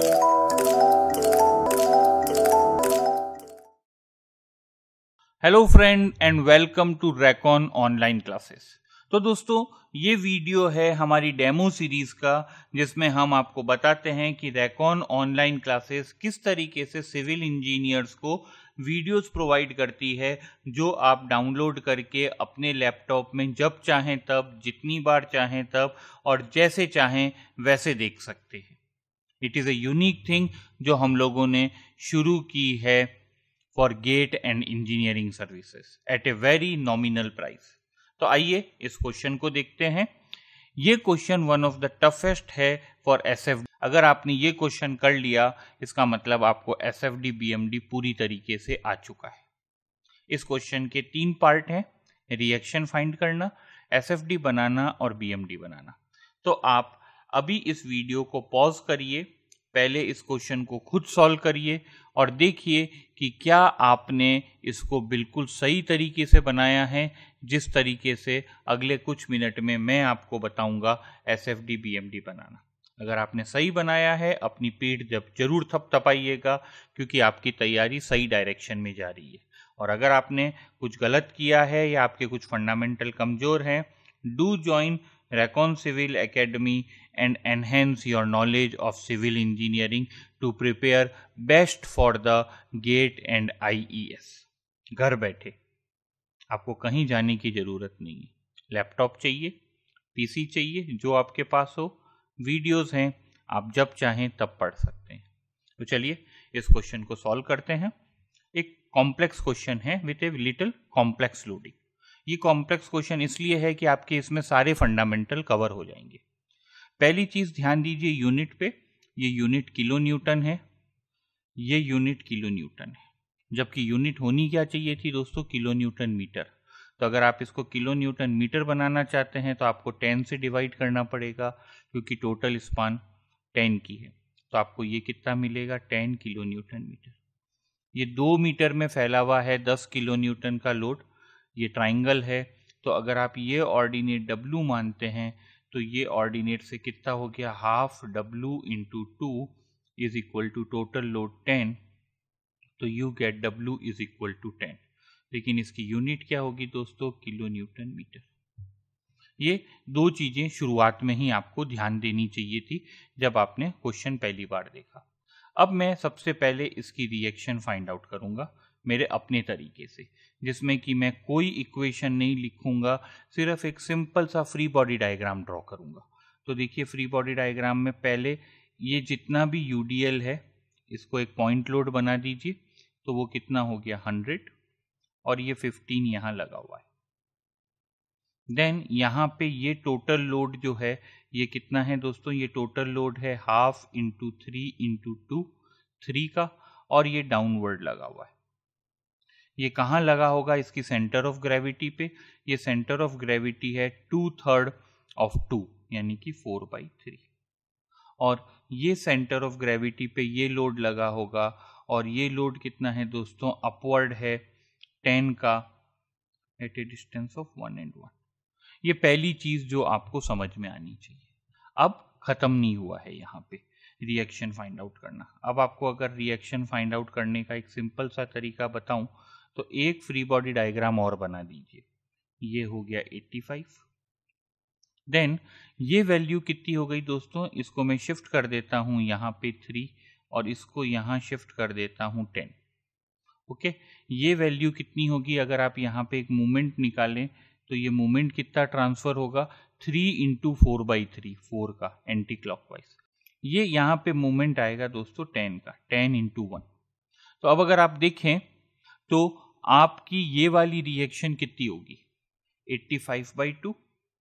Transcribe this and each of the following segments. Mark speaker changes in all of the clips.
Speaker 1: Hello friend and welcome to Racon online classes. तो दोस्तों, ये वीडियो है हमारी डेमो सीरीज का, जिसमें हम आपको बताते हैं कि रैकॉन ऑनलाइन क्लासेस किस तरीके से सिविल इंजीनियर्स को वीडियोस प्रोवाइड करती है, जो आप डाउनलोड करके अपने लैपटॉप में जब चाहें तब, जितनी बार चाहें तब और जैसे चाहें वैसे देख सकते हैं। It is a unique thing जो हम लोगों ने शुरू की है for GATE and engineering services at a very nominal price. तो आइए इस क्वेश्चन को देखते हैं। ये question one of the toughest है फॉर एसएफडी। अगर आपने ये क्वेश्चन कर लिया, इसका मतलब आपको एसएफडी बीएमडी पूरी तरीके से आ चुका है। इस क्वेश्चन के 3 पार्ट हैं: रिएक्शन फाइंड करना, एसएफडी बनाना और बीएमडी बनाना। तो आप अभी इस वीडियो को पॉज करिए, पहले इस क्वेश्चन को खुद सॉल्व करिए और देखिए कि क्या आपने इसको बिल्कुल सही तरीके से बनाया है, जिस तरीके से अगले कुछ मिनट में मैं आपको बताऊंगा एसएफडी बीएमडी बनाना। अगर आपने सही बनाया है, अपनी पीठ जरूर थपथपाइएगा, क्योंकि आपकी तैयारी सही डायरेक्शन में जा रही है। और अगर आपने कुछ गलत किया है या आपके कुछ फंडामेंटल कमज़ोर हैं, do join Racon civil academy and enhance your knowledge of civil engineering to prepare best for the GATE and IES। घर बैठे, आपको कहीं जाने की ज़रूरत नहीं है। लैपटॉप चाहिए, पीसी चाहिए, जो आपके पास हो, वीडियोस हैं, आप जब चाहें तब पढ़ सकते हैं। तो चलिए इस क्वेश्चन को सॉल्व करते हैं। एक कॉम्प्लेक्स क्वेश्चन है with a little complex loading. ये कॉम्प्लेक्स क्वेश्चन इसलिए है कि आपके इसमें सारे फंडामेंटल कवर हो जाएंगे। पहली चीज़ ध्यान दीजिए यूनिट पे। ये यूनिट किलो न्यूटन है, ये यूनिट किलो न्यूटन है, जबकि यूनिट होनी क्या चाहिए थी दोस्तों? Kilonewton metre. तो अगर आप इसको किलो न्यूटन मीटर बनाना चाहते हैं तो आपको 10 से डिवाइड करना पड़ेगा, क्योंकि टोटल स्पान 10 की है। तो आपको ये कितना मिलेगा? 10 किलो न्यूटन मीटर। ये 2 मीटर में फैला हुआ है 10 किलो न्यूटन का लोड। ये ट्राइंगल है, तो अगर आप ये ऑर्डिनेट W मानते हैं तो ये ऑर्डिनेट से कितना हो गया? Half W into 2 is equal to total load 10। तो you get W is equal to 10। लेकिन इसकी यूनिट क्या होगी दोस्तों? Kilonewton metre. ये 2 चीज़ें शुरुआत में ही आपको ध्यान देनी चाहिए थी जब आपने क्वेश्चन पहली बार देखा। अब मैं सबसे पहले इसकी रिएक्शन फाइंड आउट करूँगा मेरे अपने तरीके से, जिसमें कि मैं कोई इक्वेशन नहीं लिखूंगा, सिर्फ एक सिंपल सा फ्री बॉडी डायग्राम ड्रॉ करूंगा। तो देखिए, फ्री बॉडी डायग्राम में पहले ये जितना भी यूडीएल है, इसको एक पॉइंट लोड बना दीजिए। तो वो कितना हो गया? 100, और ये 15 यहाँ लगा हुआ है। देन यहाँ पे ये टोटल लोड जो है, ये कितना है दोस्तों? ये टोटल लोड है हाफ इंटू 3 इंटू 2, 3 का, और ये डाउनवर्ड लगा हुआ है। ये कहाँ लगा होगा? इसकी सेंटर ऑफ ग्रेविटी पे। ये सेंटर ऑफ ग्रेविटी है 2/3 ऑफ 2, यानी कि 4/3। और ये सेंटर ऑफ ग्रेविटी पे ये लोड लगा होगा, और ये लोड कितना है दोस्तों? अपवर्ड है 10 का, at a distance of 1 and 1। ये पहली चीज जो आपको समझ में आनी चाहिए। अब खत्म नहीं हुआ है यहाँ पे रिएक्शन फाइंड आउट करना। अब आपको अगर रिएक्शन फाइंड आउट करने का एक सिंपल सा तरीका बताऊं, तो एक फ्री बॉडी डायग्राम और बना दीजिए। ये हो गया 85। देन ये वैल्यू कितनी हो गई दोस्तों? इसको मैं शिफ्ट कर देता हूँ यहाँ पे 3, और इसको यहाँ शिफ्ट कर देता हूँ 10। ओके, ये वैल्यू कितनी होगी? अगर आप यहाँ पे एक मूवमेंट निकालें तो ये मूवमेंट कितना ट्रांसफर होगा? 3 इंटू 4/3, 4 का एंटी क्लॉकवाइज। ये यहाँ पे मूवमेंट आएगा दोस्तों 10 का, 10 इंटू 1। तो अब अगर आप देखें तो आपकी ये वाली रिएक्शन कितनी होगी? 85/2।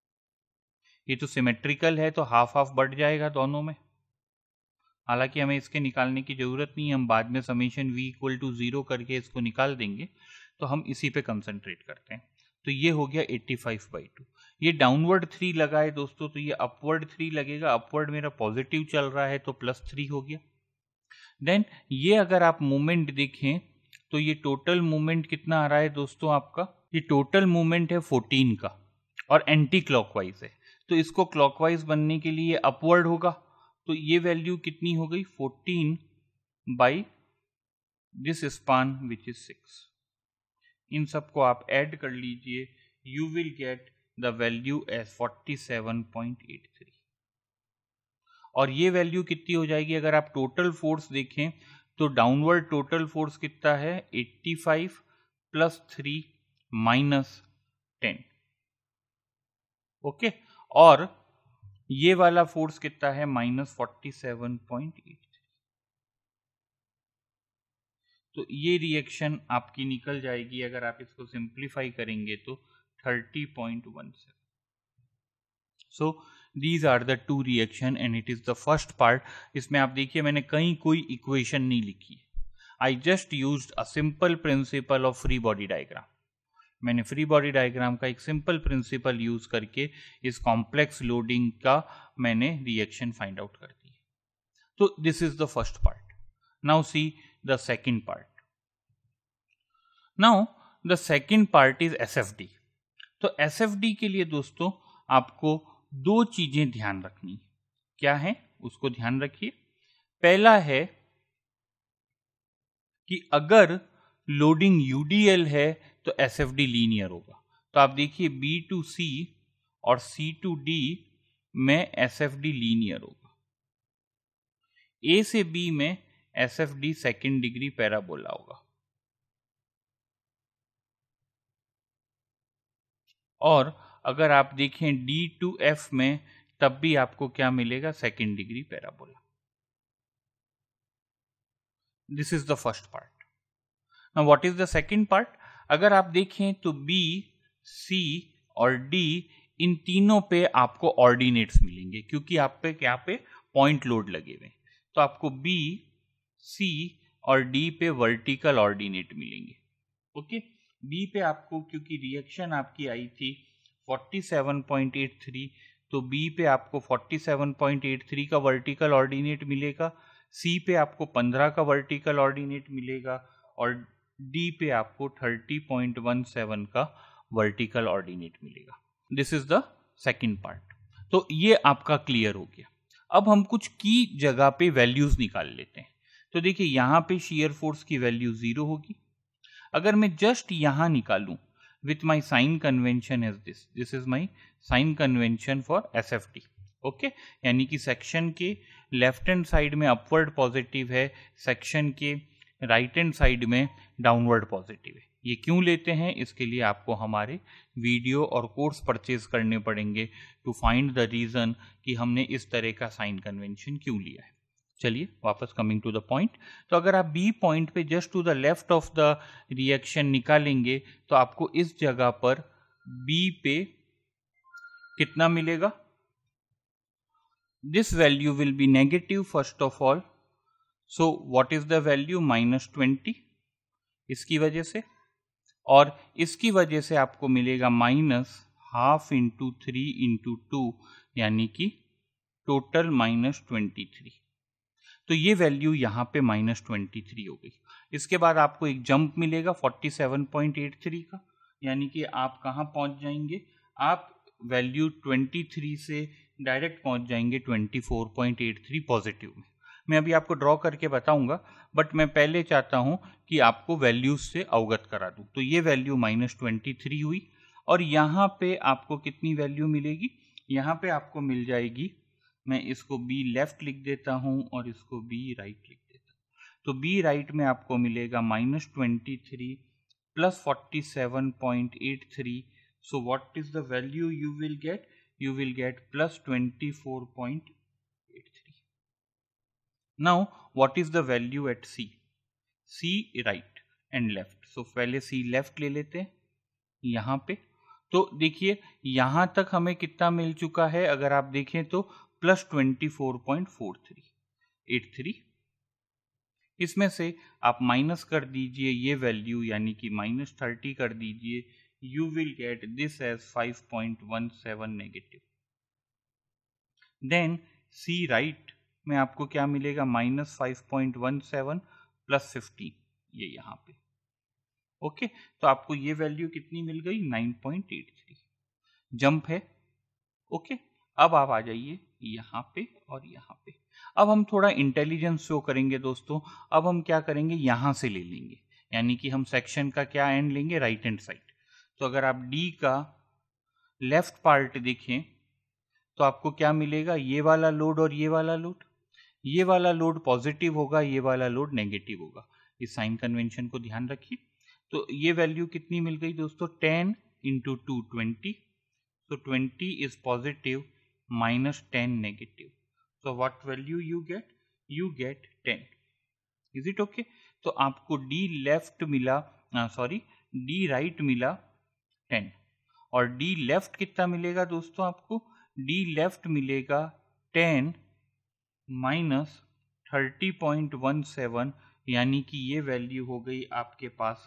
Speaker 1: ये तो सिमेट्रिकल है, तो हाफ हाफ बढ़ जाएगा दोनों में। हालांकि हमें इसके निकालने की जरूरत नहीं है, हम बाद में समेशन v इक्वल टू 0 करके इसको निकाल देंगे। तो हम इसी पे कंसंट्रेट करते हैं। तो ये हो गया 85/2। ये डाउनवर्ड 3 लगा है दोस्तों, तो ये अपवर्ड 3 लगेगा। अपवर्ड मेरा पॉजिटिव चल रहा है, तो +3 हो गया। देन ये अगर आप मूवमेंट देखें तो ये टोटल मूवमेंट कितना आ रहा है दोस्तों आपका? ये टोटल मूवमेंट है 14 का, और एंटी क्लॉकवाइज है। तो इसको क्लॉकवाइज बनने के लिए अपवर्ड होगा, तो ये वैल्यू कितनी हो गई 14 by this span which is 6। इन सबको आप ऐड कर लीजिए, you will get the value as 47.83। और ये वैल्यू कितनी हो जाएगी अगर आप टोटल फोर्स देखें तो डाउनवर्ड टोटल फोर्स कितना है 85 प्लस 3 माइनस 10। ओके, और ये वाला फोर्स कितना है -47.83। तो ये रिएक्शन आपकी निकल जाएगी, अगर आप इसको सिंप्लीफाई करेंगे तो 30.17। So these are the two reaction and it is the first part. इसमें आप देखिए मैंने कहीं कोई इक्वेशन नहीं लिखी, I just used a simple principle of free body diagram. मैंने फ्री बॉडी डायग्राम का एक सिंपल प्रिंसिपल यूज करके इस कॉम्प्लेक्स लोडिंग का मैंने रिएक्शन फाइंड आउट कर दी। तो this is the first part. Now see the second part. Now the second part is SFD. तो एसएफडी के लिए दोस्तों आपको दो चीजें ध्यान रखनी। क्या है उसको ध्यान रखिए। पहला है कि अगर लोडिंग यूडीएल है तो एसएफडी लीनियर होगा। तो आप देखिए बी टू सी और सी टू डी में एसएफडी लीनियर होगा। ए से बी में एसएफडी सेकेंड डिग्री पैराबोला होगा। और अगर आप देखें डी टू एफ में तब भी आपको क्या मिलेगा second degree parabola. This is the first part. Now what is the second part. अगर आप देखें तो बी सी और डी इन तीनों पे आपको ऑर्डिनेट्स मिलेंगे क्योंकि आप पे क्या पे पॉइंट लोड लगे हुए। तो आपको बी सी और डी पे वर्टिकल ऑर्डिनेट मिलेंगे। ओके, बी पे आपको क्योंकि रिएक्शन आपकी आई थी 47.83, तो बी पे आपको 47.83 का वर्टिकल ऑर्डिनेट मिलेगा, सी पे आपको 15 का वर्टिकल ऑर्डिनेट मिलेगा और डी पे आपको 30.17 का वर्टिकल ऑर्डिनेट मिलेगा। This is the second part. तो ये आपका क्लियर हो गया। अब हम कुछ की जगह पे वैल्यूज निकाल लेते हैं। तो देखिए यहां पे शियर फोर्स की वैल्यू 0 होगी। अगर मैं जस्ट यहां निकालूं with my sign convention is this is my sign convention for SFT. Okay, यानी कि सेक्शन के लेफ्ट हैंड साइड में अपवर्ड पॉजिटिव है, सेक्शन के राइट हैंड साइड में डाउनवर्ड पॉजिटिव है। ये क्यों लेते हैं इसके लिए आपको हमारे वीडियो और कोर्स परचेज करने पड़ेंगे टू फाइंड द रीजन कि हमने इस तरह का साइन कन्वेंशन क्यों लिया है। चलिए वापस कमिंग टू द पॉइंट। तो अगर आप बी पॉइंट पे just to the left of the reaction निकालेंगे तो आपको इस जगह पर बी पे कितना मिलेगा। This value will be negative first of all. So what is the value -20 इसकी वजह से, और इसकी वजह से आपको मिलेगा -12 × 3 × 2 यानी कि टोटल -23। तो ये वैल्यू यहाँ पे -23 हो गई। इसके बाद आपको एक जंप मिलेगा 47.83 का, यानी कि आप कहाँ पहुँच जाएंगे, आप वैल्यू 23 से डायरेक्ट पहुँच जाएंगे 24.83 पॉजिटिव में। मैं अभी आपको ड्रॉ करके बताऊंगा, बट मैं पहले चाहता हूं कि आपको वैल्यूज से अवगत करा दूं। तो ये वैल्यू -23 हुई और यहाँ पे आपको कितनी वैल्यू मिलेगी, यहाँ पे आपको मिल जाएगी, मैं इसको बी लेफ्ट लिख देता हूं और इसको बी राइट लिख देता हूं। तो बी राइट में आपको मिलेगा -23 plus 47.83। So what is the value you will get, you will get +24.83. Now what is the value at C? C right and left. So पहले C left ले लेते हैं यहाँ पे। तो देखिए यहाँ तक हमें कितना मिल चुका है, अगर आप देखें तो +24.4383। इसमें से आप माइनस कर दीजिए ये वैल्यू, यानी कि -30 कर दीजिए, you will get this as 5.17 negative. Then C right में आपको क्या मिलेगा, -5.17 + 15 ये यहाँ पे। ओके, तो आपको ये वैल्यू कितनी मिल गई, 9.83। जंप है। ओके, अब आप आ जाइए यहाँ पे और यहाँ पे। अब हम थोड़ा इंटेलिजेंस शो करेंगे दोस्तों। अब हम क्या करेंगे, यहां से ले लेंगे, यानी कि हम सेक्शन का क्या एंड लेंगे, राइट हैंड साइड। तो अगर आप डी का लेफ्ट पार्ट देखें तो आपको क्या मिलेगा, ये वाला लोड और ये वाला लोड। ये वाला लोड पॉजिटिव होगा, ये वाला लोड नेगेटिव होगा। इस साइन कन्वेंशन को ध्यान रखिए। तो ये वैल्यू कितनी मिल गई दोस्तों, 10 into 2 20। So 20 is positive minus 10 negative. So what value you get? You get 10. Is it okay? तो आपको D left मिला, D right मिला 10 और D left कितना मिलेगा दोस्तों आपको, D left मिलेगा 10 माइनस 30.17, यानी कि ये वैल्यू हो गई आपके पास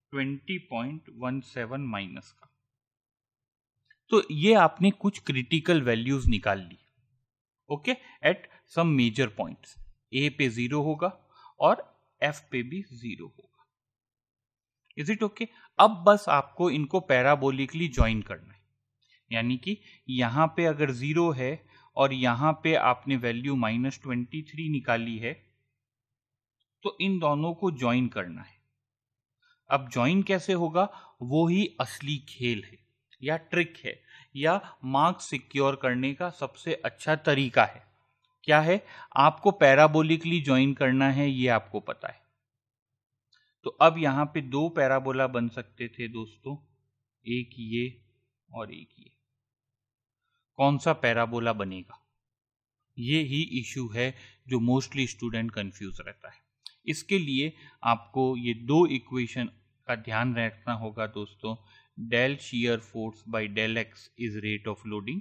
Speaker 1: 20.17 माइनस का। तो ये आपने कुछ क्रिटिकल वैल्यूज निकाल ली, okay, at some major points. A पे 0 होगा और एफ पे भी 0 होगा। Is it okay? अब बस आपको इनको पैराबोलिकली ज्वाइन करना है, यानी कि यहां पे अगर 0 है और यहां पे आपने वैल्यू -23 निकाली है, तो इन दोनों को ज्वाइन करना है। अब ज्वाइन कैसे होगा, वो ही असली खेल है या ट्रिक है या मार्क्स सिक्योर करने का सबसे अच्छा तरीका है। क्या है, आपको पैराबोलिकली ज्वाइन करना है, ये आपको पता है। तो अब यहां पे दो पैराबोला बन सकते थे दोस्तों, एक ये और एक ये। कौन सा पैराबोला बनेगा, ये ही इशू है जो मोस्टली स्टूडेंट कंफ्यूज रहता है। इसके लिए आपको ये दो इक्वेशन का ध्यान रखना होगा दोस्तों। Del shear force by del x is rate of loading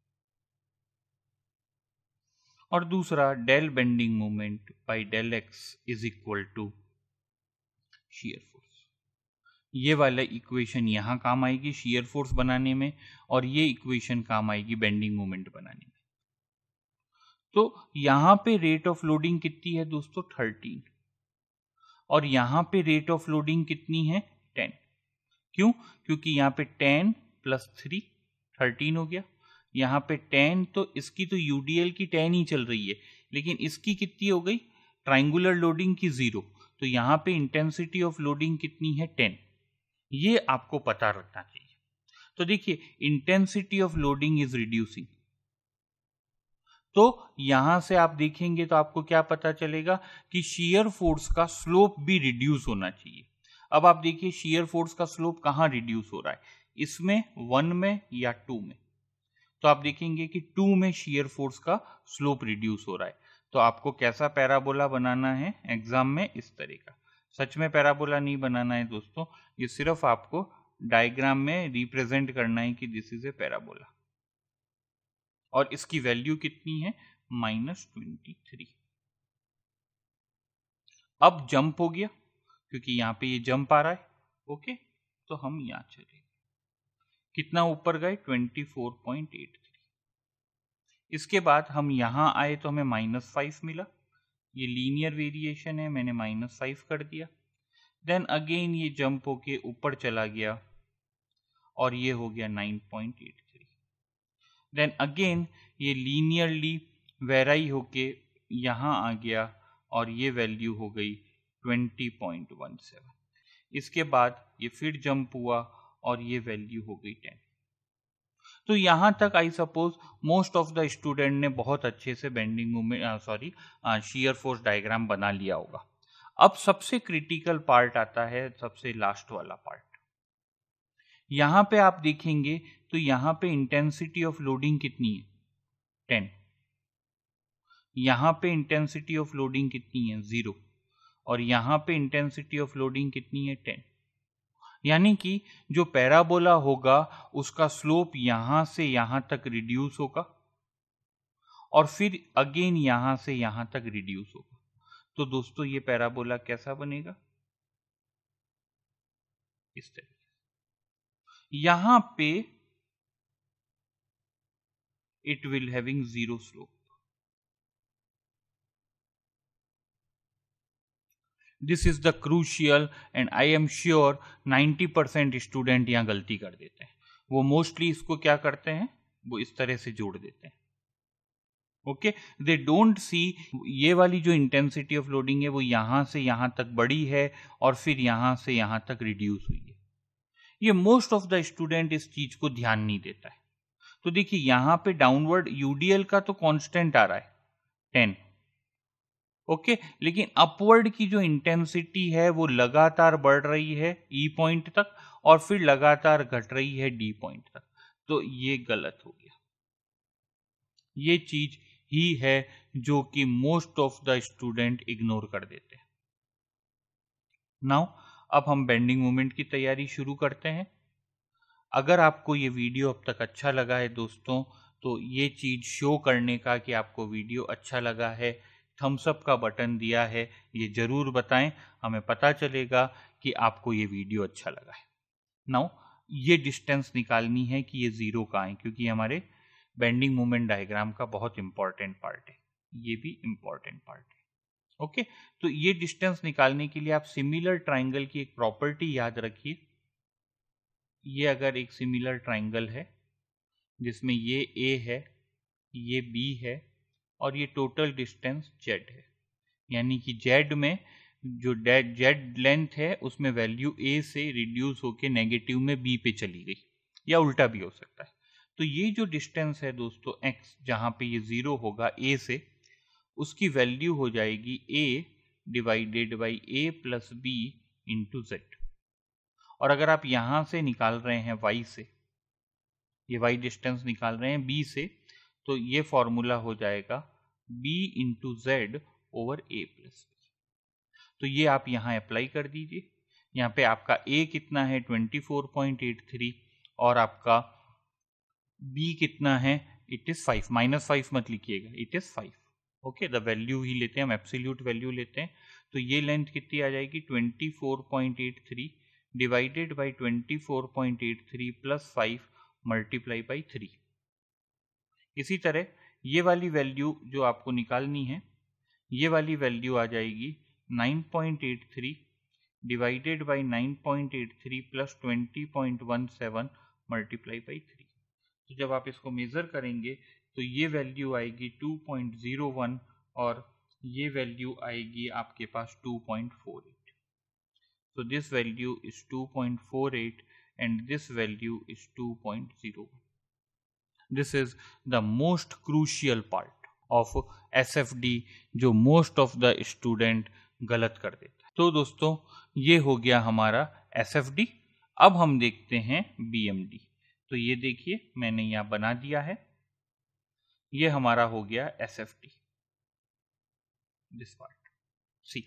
Speaker 1: और दूसरा del bending moment by del x is equal to shear force। ये वाला इक्वेशन यहां काम आएगी shear force बनाने में और ये इक्वेशन काम आएगी बेंडिंग मोमेंट बनाने में। तो यहां पे रेट ऑफ लोडिंग कितनी है दोस्तों, 13, और यहां पे रेट ऑफ लोडिंग कितनी है, 10। क्यों, क्योंकि यहाँ पे 10 प्लस 3 13 हो गया। यहाँ पे 10, तो इसकी तो यूडीएल की 10 ही चल रही है, लेकिन इसकी कितनी हो गई, ट्राइंगुलर लोडिंग की 0। तो यहाँ पे इंटेंसिटी ऑफ लोडिंग कितनी है, 10। ये आपको पता रखना चाहिए। तो देखिए, intensity of loading is reducing. तो यहां से आप देखेंगे तो आपको क्या पता चलेगा कि शियर फोर्स का स्लोप भी रिड्यूस होना चाहिए। अब आप देखिए शियर फोर्स का स्लोप कहां रिड्यूस हो रहा है, इसमें 1 में या 2 में। तो आप देखेंगे कि 2 में शियर फोर्स का स्लोप रिड्यूस हो रहा है। तो आपको कैसा पैराबोला बनाना है एग्जाम में, इस तरह का। सच में पैराबोला नहीं बनाना है दोस्तों, ये सिर्फ आपको डायग्राम में रिप्रेजेंट करना है कि दिस इज ए पैराबोला। और इसकी वैल्यू कितनी है, -23। अब जंप हो गया क्योंकि यहां पे ये जंप आ रहा है, ओके। तो हम यहां चले, कितना ऊपर गए, 24.83। इसके बाद हम यहां आए तो हमें -5 मिला। ये लीनियर वेरिएशन है, मैंने -5 कर दिया। देन अगेन ये जंप होके ऊपर चला गया और ये हो गया 9.83। देन अगेन ये लीनियरली वेराई होके यहां आ गया और ये वैल्यू हो गई 20.17। इसके बाद ये फिर जंप हुआ और ये वैल्यू हो गई 10। तो यहां तक I suppose most of the student ने बहुत अच्छे से bending movement shear force diagram बना लिया होगा। अब सबसे क्रिटिकल पार्ट आता है, सबसे लास्ट वाला पार्ट। यहां पे आप देखेंगे तो यहां पे इंटेंसिटी ऑफ लोडिंग कितनी है, 10। यहां पे इंटेंसिटी ऑफ लोडिंग कितनी है, 0। और यहां पे इंटेंसिटी ऑफ लोडिंग कितनी है, 10। यानी कि जो पैराबोला होगा उसका स्लोप यहां से यहां तक रिड्यूस होगा और फिर अगेन यहां से यहां तक रिड्यूस होगा। तो दोस्तों ये पैराबोला कैसा बनेगा, इस तरह। यहां पे it will having 0 slope. This is the crucial and I am sure 90% student यहाँ गलती कर देते हैं। वो मोस्टली इसको क्या करते हैं, वो इस तरह से जोड़ देते हैं। ओके, दे डोंट सी ये वाली जो इंटेंसिटी ऑफ लोडिंग है वो यहां से यहां तक बढ़ी है और फिर यहां से यहां तक रिड्यूस हुई है। ये मोस्ट ऑफ द स्टूडेंट इस चीज को ध्यान नहीं देता है। तो देखिए यहां पे डाउनवर्ड यूडीएल का तो कांस्टेंट आ रहा है 10, ओके, लेकिन अपवर्ड की जो इंटेंसिटी है वो लगातार बढ़ रही है ई पॉइंट तक और फिर लगातार घट रही है डी पॉइंट तक। तो ये गलत हो गया। ये चीज ही है जो कि most of the student ignore कर देते हैं। नाउ अब हम बेंडिंग मोमेंट की तैयारी शुरू करते हैं। अगर आपको ये वीडियो अब तक अच्छा लगा है दोस्तों, तो ये चीज शो करने का कि आपको वीडियो अच्छा लगा है, थम्स अप का बटन दिया है, ये जरूर बताएं, हमें पता चलेगा कि आपको ये वीडियो अच्छा लगा है। नाउ ये डिस्टेंस निकालनी है कि ये जीरो कहाँ है, क्योंकि हमारे बेंडिंग मोमेंट डायग्राम का बहुत इंपॉर्टेंट पार्ट है, ये भी इंपॉर्टेंट पार्ट है। ओके, तो ये डिस्टेंस निकालने के लिए आप सिमिलर ट्राइंगल की एक प्रॉपर्टी याद रखिए। ये अगर एक सिमिलर ट्राइंगल है जिसमें ये ए है, ये बी है और ये टोटल डिस्टेंस जेड है, यानी कि जेड में जो जेड लेंथ है उसमें वैल्यू ए से रिड्यूस होके नेगेटिव में बी पे चली गई, या उल्टा भी हो सकता है। तो ये जो डिस्टेंस है दोस्तों एक्स, जहां पे ये जीरो होगा ए से, उसकी वैल्यू हो जाएगी A divided by A plus B into Z. और अगर आप यहां से निकाल रहे हैं y से, ये y डिस्टेंस निकाल रहे हैं b से, तो ये फॉर्मूला हो जाएगा b into Z over a plus B. तो ये आप यहाँ अप्लाई कर दीजिए। यहाँ पे आपका a कितना है 24.83 और आपका b कितना है, इट इज 5, -5 मत लिखिएगा, it is 5। Okay, the value ही लेते हैं हम, एब्सोल्यूट वैल्यू लेते हैं। तो ये लेंथ कितनी आ जाएगी 24.83 divided by 24.83 plus 5 multiply by 3। इसी तरह ये वाली वैल्यू जो आपको निकालनी है, ये वाली वैल्यू आ जाएगी 9.83 divided by 9.83 plus 20.17 multiply by 3। तो जब आप इसको मेजर करेंगे तो ये वैल्यू आएगी 2.01 और ये वैल्यू आएगी आपके पास 2.48। So this value is 2.48 and this value is 2.01. This is the most crucial part of SFD जो most of the student गलत कर देता है। तो दोस्तों ये हो गया हमारा SFD। अब हम देखते हैं BMD। तो ये देखिए मैंने यहाँ बना दिया है, ये हमारा हो गया SFD, दिस पार्ट सी।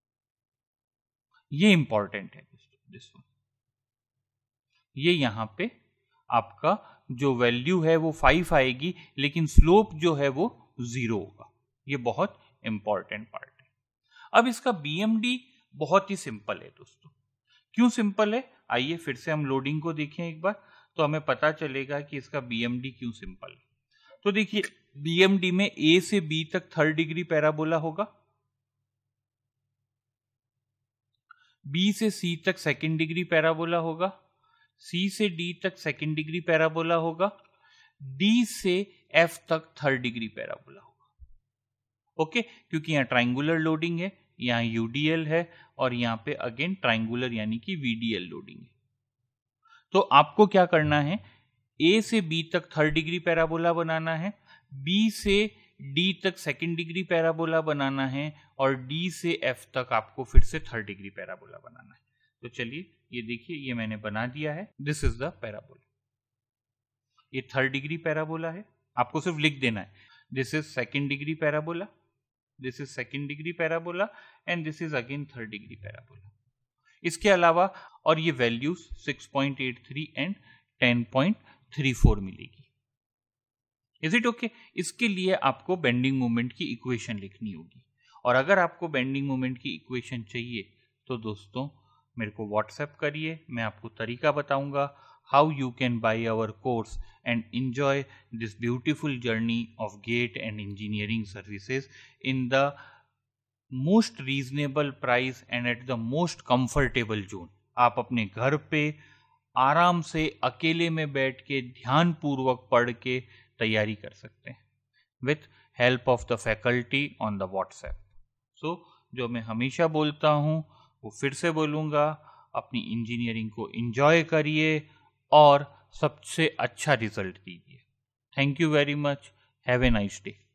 Speaker 1: ये इंपॉर्टेंट है दोस्तों, दिस वन। ये यहाँ पे आपका जो वैल्यू है वो 5 आएगी, लेकिन स्लोप जो है वो 0 होगा। ये बहुत इंपॉर्टेंट पार्ट है। अब इसका BMD बहुत ही सिंपल है दोस्तों। क्यों सिंपल है, आइए फिर से हम लोडिंग को देखें एक बार, तो हमें पता चलेगा कि इसका BMD क्यों सिंपल है। तो देखिए BMD में A से B तक 3rd डिग्री पैराबोला होगा, B से C तक 2nd डिग्री पैराबोला होगा, C से D तक 2nd डिग्री पैराबोला होगा, D से F तक 3rd डिग्री पैराबोला होगा। ओके, क्योंकि यहाँ ट्राइंगुलर लोडिंग है, यहाँ UDL है और यहाँ पे अगेन ट्राइंगुलर यानी कि VDL लोडिंग है। तो आपको क्या करना है, A से B तक 3rd डिग्री पैराबोला बनाना है, B से D तक 2nd डिग्री पैराबोला बनाना है और D से F तक आपको फिर से 3rd डिग्री पैराबोला बनाना है। तो चलिए ये देखिए, ये मैंने बना दिया है, दिस इज द पैराबोला। ये 3rd डिग्री पैराबोला है, आपको सिर्फ लिख देना है, this is 2nd degree parabola, this is 2nd degree parabola and this is again 3rd degree parabola. इसके अलावा और ये वैल्यूज 6.83 एंड 10.34 मिलेगी। Is it okay? इसके लिए आपको बेंडिंग मोमेंट की इक्वेशन लिखनी होगी, और अगर आपको बेंडिंग मोमेंट की इक्वेशन चाहिए तो दोस्तों मेरे को व्हाट्सएप करिए, मैं आपको तरीका बताऊंगा how you can buy our course and enjoy this beautiful journey of GATE and engineering services in the most reasonable price and at the most comfortable zone. आप अपने घर पे आराम से अकेले में बैठ के ध्यान पूर्वक पढ़ के तैयारी कर सकते हैं with help of the faculty on the WhatsApp. So जो मैं हमेशा बोलता हूँ वो फिर से बोलूँगा, अपनी इंजीनियरिंग को एंजॉय करिए और सबसे अच्छा रिजल्ट दीजिए. Thank you very much. Have a nice day.